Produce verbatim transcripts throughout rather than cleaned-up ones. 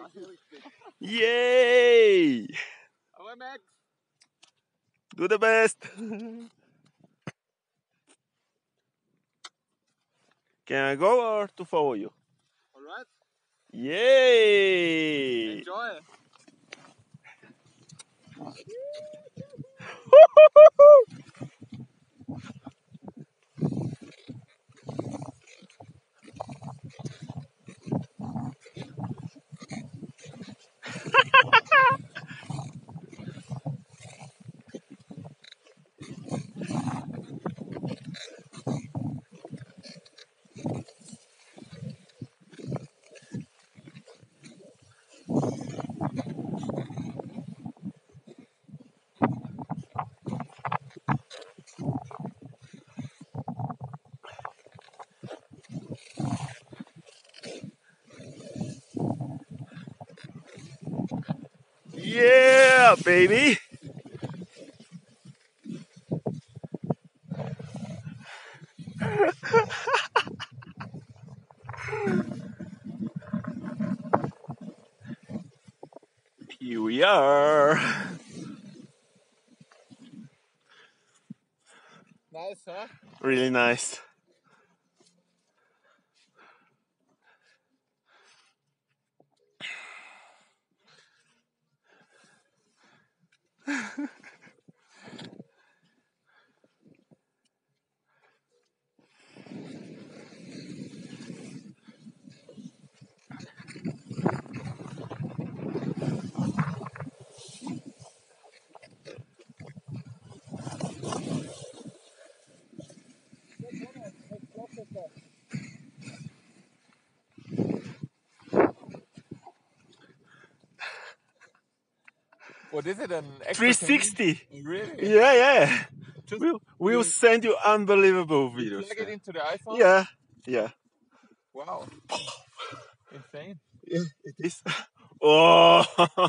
Yay! Hoi Max! Do the best! Can I go or to follow you? Alright, Yay! enjoy! Yeah, baby! Here we are! Nice, huh? Really nice. What is it? An extra three sixty! camera? Really? Yeah, yeah! Just We'll, we'll you- send you unbelievable you videos. plug it into the iPhone? Yeah, yeah. Wow. Insane. Yeah, it is. Oh!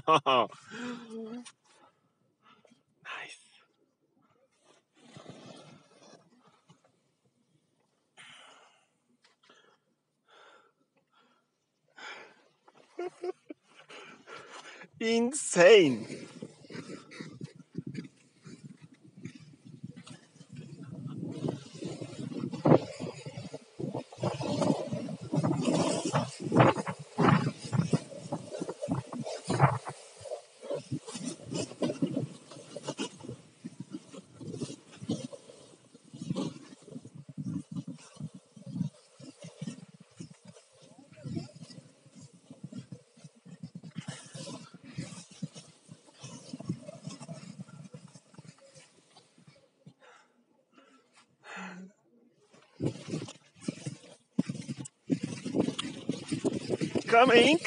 Nice. Insane. Coming.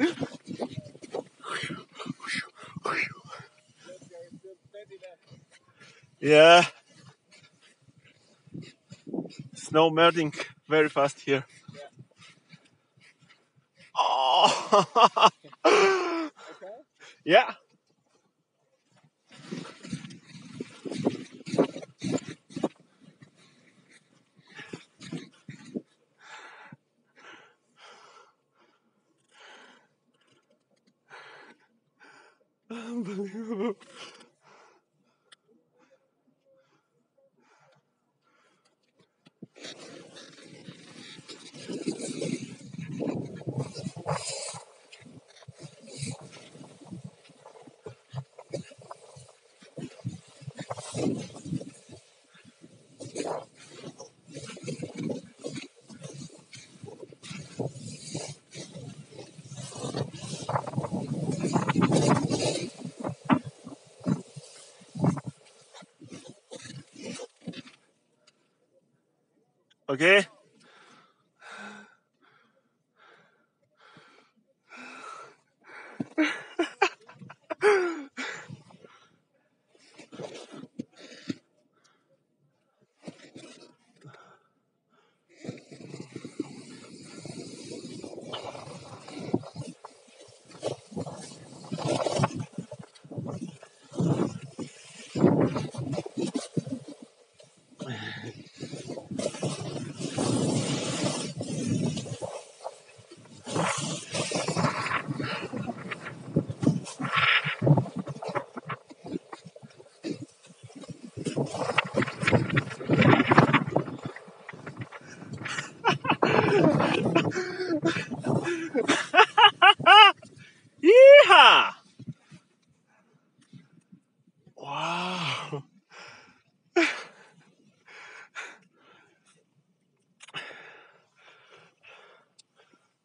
Yeah. Snow melting very fast here. Oh. Okay. Yeah. Unbelievable. Okay.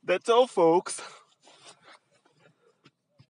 That's all, folks.